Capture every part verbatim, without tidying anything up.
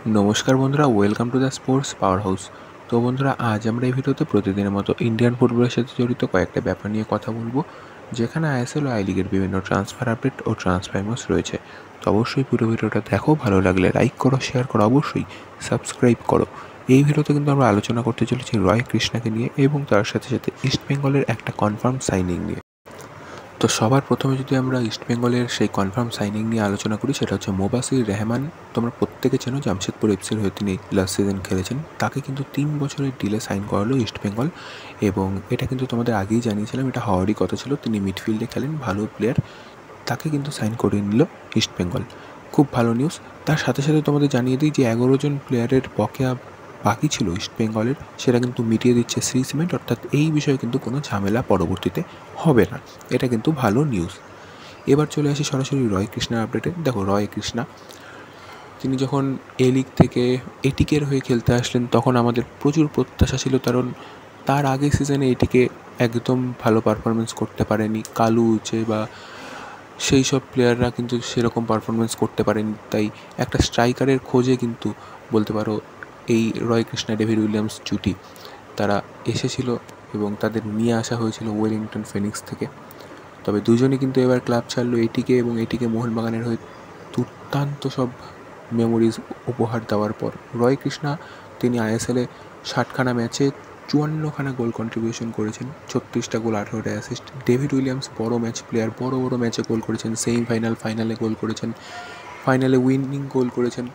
नमस्कार बंधुरा welcome to the sports power house. तो बंधुरा आज আমরা এই ভিডিওতে প্রতিদিনের মতো ইন্ডিয়ান ফুটবলের সাথে জড়িত কয়েকটা ব্যাপার নিয়ে কথা বলবো, যেখানে আইএসএল ও আই লিগের বিভিন্ন ট্রান্সফার আপডেট ও ট্রান্সফার নিউজ রয়েছে। তো অবশ্যই পুরো ভিডিওটা দেখো, ভালো লাগলে লাইক করো, শেয়ার করো, অবশ্যই সাবস্ক্রাইব করো। এই ভিডিওতে কিন্তু আমরা আলোচনা করতে চলেছি রয় কৃষ্ণাকে নিয়ে এবং তার সাথে সাথে ইস্টবেঙ্গলের একটা কনফার্ম সাইনিং নিয়ে। তো সবার প্রথমে যদি আমরা ইস্টবেঙ্গলের সেই কনফার্ম সাইনিং নিয়ে আলোচনা করি, সেটা হচ্ছে মোবাসির রেহমান। তোমরা প্রত্যেকে চেনো, জামশেদপুর এফসির হয়ে তিনি লাস্ট সিজন খেলেছেন। তাকে কিন্তু তিন বছরের ডিলে সাইন করালো ইস্টবেঙ্গল, এবং এটা কিন্তু তোমাদের আগেই জানিয়েছিলাম, এটা হওয়ারই কথা ছিল। তিনি মিডফিল্ডে খেলেন, ভালো প্লেয়ার, তাকে কিন্তু সাইন করে নিল ইস্টবেঙ্গল। খুব ভালো নিউজ। তার সাথে সাথে তোমাদের জানিয়ে দিই যে এগারো জন প্লেয়ারের বকেয়া বাকি ছিল ইস্টবেঙ্গলের, সেটা কিন্তু মিটিয়ে দিচ্ছে শ্রী সিমেন্ট, অর্থাৎ এই বিষয়ে কিন্তু কোনো ঝামেলা পরবর্তীতে হবে না। এটা কিন্তু ভালো নিউজ। এবার চলে আসি সরাসরি রয় কৃষ্ণার আপডেটে। দেখো, রয় কৃষ্ণা তিনি যখন এ লিগ থেকে এটিকের হয়ে খেলতে আসলেন, তখন আমাদের প্রচুর প্রত্যাশা ছিল, কারণ তার আগে সিজনে এটিকে একদম ভালো পারফরমেন্স করতে পারেনি। কালু উচে বা সেই সব প্লেয়াররা কিন্তু সেরকম পারফরমেন্স করতে পারেনি। তাই একটা স্ট্রাইকারের খোঁজে কিন্তু বলতে পারো এই রয় কৃষ্ণা ডেভিড উইলিয়ামস জুটি তারা এসেছিল, এবং তাদের নিয়ে আসা হয়েছিল ওয়েলিংটন ফিনিক্স থেকে। তবে দুজনই কিন্তু এবার ক্লাব ছাড়লো এটিকে, এবং এটিকে মোহনবাগানের হয়ে দুর্দান্ত সব মেমোরিজ উপহার দেওয়ার পর রয় কৃষ্ণা তিনি আইএসএলে ষাটখানা ম্যাচে চুয়ান্নখানা গোল কন্ট্রিবিউশন করেছেন, ছত্রিশটা গোল, আঠেরোটা অ্যাসিস্ট। ডেভিড উইলিয়ামস বড় ম্যাচ প্লেয়ার, বড় বড় ম্যাচে গোল করেছেন, সেমিফাইনাল, ফাইনালে গোল করেছেন, ফাইনালে উইনিং গোল করেছেন।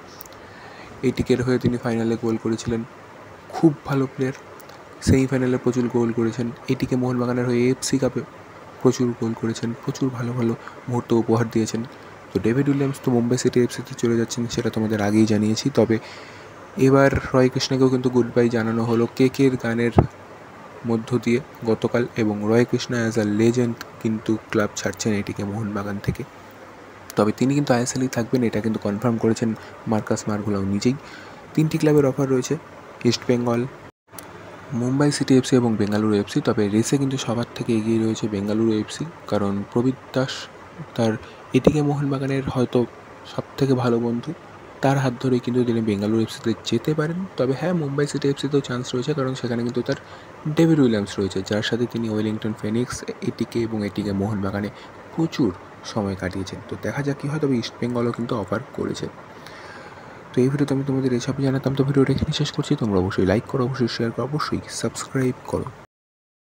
এটিকের হয়ে তিনি ফাইনালে গোল করেছিলেন, খুব ভালো প্লেয়ার। সেমিফাইনালে প্রচুর গোল করেছেন, এটিকে মোহনবাগানের হয়ে এফসি কাপে প্রচুর গোল করেছেন, প্রচুর ভালো ভালো মুহূর্ত উপহার দিয়েছেন। তো ডেভিড উইলিয়ামস তো মুম্বাই সিটি এফসিতে চলে যাচ্ছেন, সেটা তোমাদের আগেই জানিয়েছি। তবে এবার রয় কৃষ্ণাকেও কিন্তু গুড বাই জানানো হলো কেকের গানের মধ্য দিয়ে গতকাল, এবং Roy Krishna as a legend কিন্তু ক্লাব ছাড়ছেন এটিকে মোহনবাগান থেকে। তবে তিনি কিন্তু আইএসএলেই থাকবেন, এটা কিন্তু কনফার্ম করেছেন মার্কাস মার্গুলাও নিজেই। তিনটি ক্লাবের অফার রয়েছে, ইস্টবেঙ্গল, মুম্বাই সিটি এফসি এবং বেঙ্গালুরু এফসি। তবে রেসে কিন্তু সবার থেকে এগিয়ে রয়েছে বেঙ্গালুরু এফসি, কারণ প্রবীর দাস তার এটিকে মোহনবাগানের হয়তো সব থেকে ভালো বন্ধু, তার হাত ধরেই কিন্তু তিনি বেঙ্গালুরু এফসিতে যেতে পারেন। তবে হ্যাঁ, মুম্বাই সিটি এফসিতেও চান্স রয়েছে, কারণ সেখানে কিন্তু তার ডেভিড উইলিয়ামস রয়েছে, যার সাথে তিনি ওয়েলিংটন ফিনিক্স, এটিকে এবং এটিকে মোহনবাগানে প্রচুর সময় কাটিয়েছেন। তো দেখা যাক কী হয়। তবে ইস্টবেঙ্গলও কিন্তু অফার করেছে। তো এই ভিডিওতে আমি তোমাদের এইসবই জানাতাম। তো ভিডিওটা এখানে শেষ করছি। তোমরা অবশ্যই লাইক করো, অবশ্যই শেয়ার করো, অবশ্যই সাবস্ক্রাইব করো।